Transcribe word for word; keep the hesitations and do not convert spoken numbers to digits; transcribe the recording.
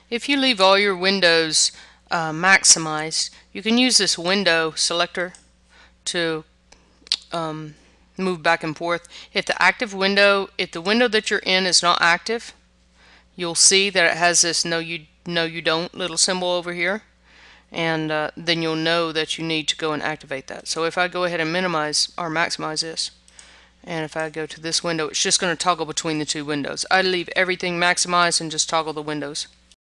If you leave all your windows uh, maximized, you can use this window selector to um, move back and forth. If the active window, if the window that you're in is not active, you'll see that it has this no you no you don't little symbol over here, and uh, then you'll know that you need to go and activate that. So if I go ahead and minimize or maximize this, and if I go to this window, it's just going to toggle between the two windows. I leave everything maximized and just toggle the windows.